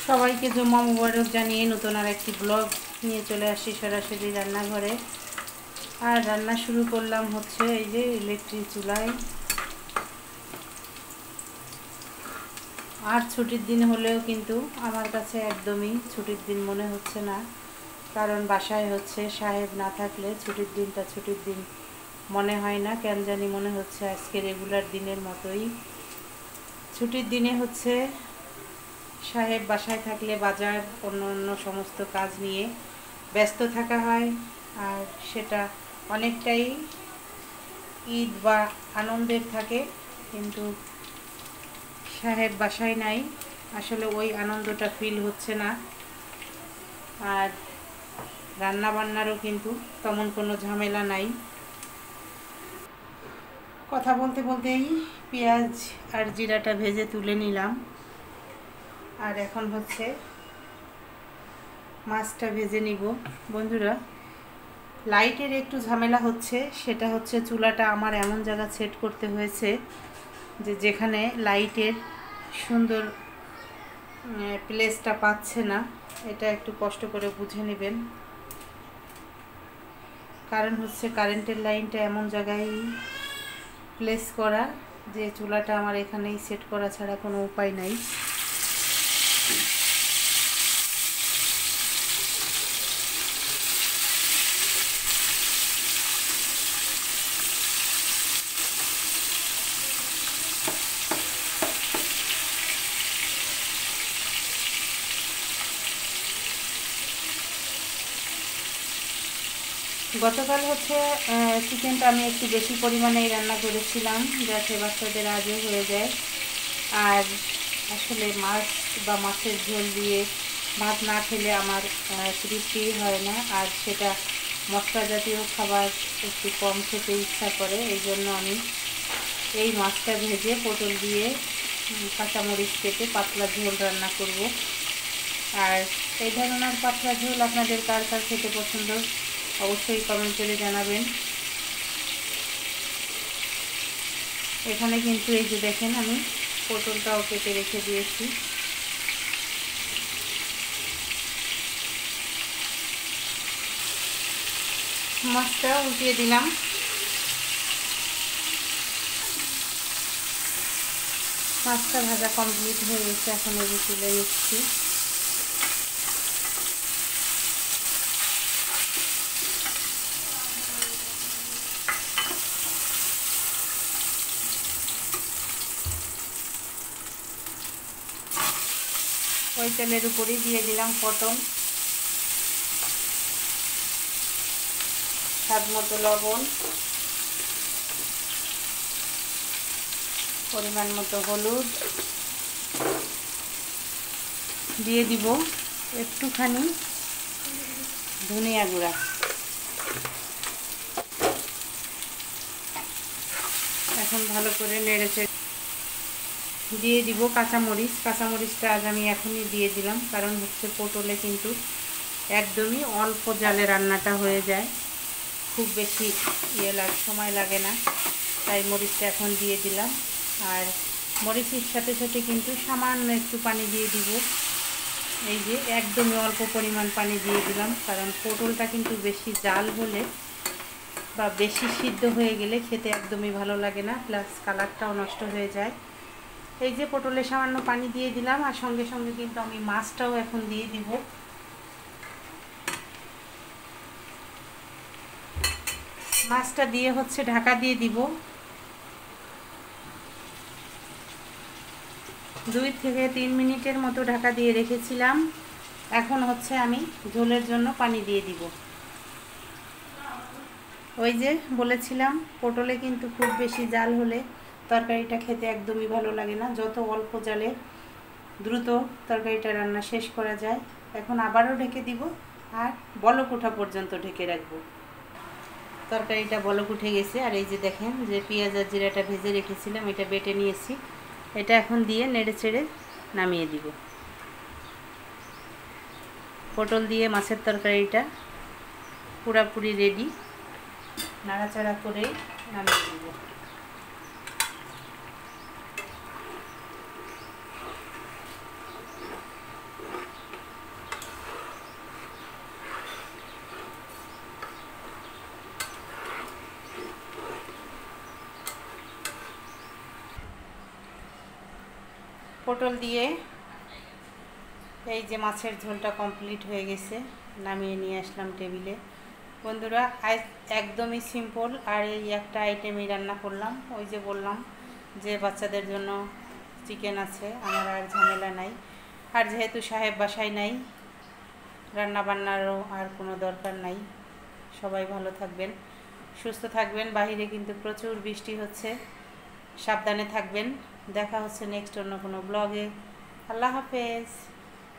সবাইকে জুম্মা মুবারক জানিয়ে নতুন আর একটি ব্লগ নিয়ে চলে আসি সরাসরি রান্নাঘরে। আর রান্না শুরু করলাম হচ্ছে এই যে ইলেকট্রিক চুলায়। আর ছুটির দিন হলেও কিন্তু আমার কাছে একদমই ছুটির দিন মনে হচ্ছে না, কারণ বাসায় হচ্ছে সাহেব না থাকলে ছুটির দিনটা ছুটির দিন মনে হয় না। কেন জানি মনে হচ্ছে আজকে রেগুলার দিনের মতোই। ছুটির দিনে হচ্ছে সাহেব বাসায় থাকলে বাজার অন্য অন্য সমস্ত কাজ নিয়ে ব্যস্ত থাকা হয়, আর সেটা অনেকটাই ঈদ বা আনন্দের থাকে। কিন্তু সাহেব বাসায় নাই, আসলে ওই আনন্দটা ফিল হচ্ছে না। আর রান্না বান্নারও কিন্তু তেমন কোনো ঝামেলা নাই। কথা বলতে বলতেই পেঁয়াজ আর জিরাটা ভেজে তুলে নিলাম। আর এখন হচ্ছে মাছটা ভেজে নিব। বন্ধুরা, লাইটের একটু ঝামেলা হচ্ছে, সেটা হচ্ছে চুলাটা আমার এমন জায়গা সেট করতে হয়েছে যে যেখানে লাইটের সুন্দর প্লেসটা পাচ্ছে না। এটা একটু কষ্ট করে বুঝে নেবেন, কারণ হচ্ছে কারেন্টের লাইনটা এমন জায়গায় প্লেস করা যে চুলাটা আমার এখানেই সেট করা ছাড়া কোনো উপায় নাই। গতকাল হচ্ছে চিকেনটা আমি একটু বেশি পরিমাণেই রান্না করেছিলাম, যাতে বাচ্চাদের আজও হয়ে যায়। আর আসলে মাছ বা মাছের ঝোল দিয়ে ভাত না খেলে আমার তৃপ্তি হয় না, আর সেটা মশলা জাতীয় খাবার একটু কম খেতে ইচ্ছা করে। এই জন্য আমি এই মাছটা ভেজে পটল দিয়ে কাঁচামরিচ কেটে পাতলা ঝোল রান্না করব। আর এই ধরনের পাতলা ঝোল আপনাদের কার কার খেতে পছন্দ অবশ্যই কমেন্ট করে জানাবেন। এখানে কিন্তু এই যে দেখেন, আমি পটলটাও কেটে রেখে দিয়েছি। মাছটা উল্টিয়ে দিলাম। মাছটা ভাজা কমপ্লিট হয়ে গেছে, এখন এই যে তুলে নিচ্ছি। ওই তেলের উপরেই দিয়ে দিলাম পটল, স্বাদ মতো লবণ, পরিমাণ মতো হলুদ, দিয়ে দিব একটুখানি ধনিয়া গুঁড়া। এখন ভালো করে নেড়েচেড়ে দিয়ে দিব কাঁচামরিচ। কাঁচামরিচটা আজ আমি এখনই দিয়ে দিলাম, কারণ হচ্ছে পটলে কিন্তু একদমই অল্প জালে রান্নাটা হয়ে যায়, খুব বেশি সময় লাগে না, তাই মরিচটা এখন দিয়ে দিলাম। আর মরিচের সাথে সাথে কিন্তু সামান্য একটু পানি দিয়ে দিব। এই যে একদমই অল্প পরিমাণ পানি দিয়ে দিলাম, কারণ পটলটা কিন্তু বেশি জাল হলে বা বেশি সিদ্ধ হয়ে গেলে খেতে একদমই ভালো লাগে না, প্লাস কালারটাও নষ্ট হয়ে যায়। এই যে পটলে সামান্য পানি দিয়ে দিলাম, আর সঙ্গে সঙ্গে কিন্তু আমি মাছটাও এখন দিয়ে দিব। মাছটা দিয়ে হচ্ছে ঢাকা দিয়ে দিব। 2 থেকে 3 মিনিটের মতো ঢাকা দিয়ে রেখেছিলাম। এখন হচ্ছে আমি ঝোলের জন্য পানি দিয়ে দিব। ওই যে বলেছিলাম, পটলে কিন্তু খুব বেশি জাল হলে তরকারিটা খেতে একদমই ভালো লাগে না, যত অল্প জালে দ্রুত তরকারিটা রান্না শেষ করা যায়। এখন আবারও ঢেকে দিব, আর বলক ওঠা পর্যন্ত ঢেকে রাখবো। তরকারিটা বলক উঠে গেছে, আর এই যে দেখেন যে পেঁয়াজ আর জিরাটা ভেজে রেখেছিলাম, এটা বেটে নিয়েছি। এটা এখন দিয়ে নেড়ে চেড়ে নামিয়ে দিব। পটল দিয়ে মাছের তরকারিটা পুরাপুরি রেডি, নাড়াচাড়া করে নামিয়ে দিব। পটল দিয়ে এই যে মাছের ঝোলটা কমপ্লিট হয়ে গেছে, নামিয়ে নিয়ে আসলাম টেবিলে। বন্ধুরা আজ একদমই সিম্পল, আর এই একটা আইটেমই রান্না করলাম। ওই যে বললাম যে বাচ্চাদের জন্য চিকেন আছে, আমার আর ঝামেলা নাই। আর যেহেতু সাহেব বাসায় নাই, রান্না বান্নারও আর কোনো দরকার নাই। সবাই ভালো থাকবেন, সুস্থ থাকবেন। বাহিরে কিন্তু প্রচুর বৃষ্টি হচ্ছে, সাবধানে থাকবেন। দেখা হচ্ছে নেক্সট অন্য কোনো ব্লগে। আল্লাহ হাফেজ।